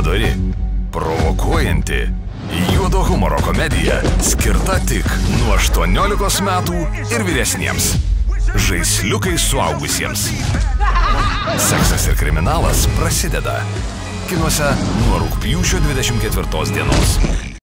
padori, provokuojanti, juodo humoro komedija skirta tik nuo 18 metų ir vyresniems. Žaisliukai suaugusiems. Seksas ir kriminalas prasideda. Kinuose nuo rugpjūčio 24 dienos.